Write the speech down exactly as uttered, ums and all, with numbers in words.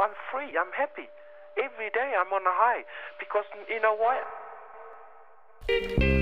I'm free. I'm happy. Every day I'm on a high because you know why?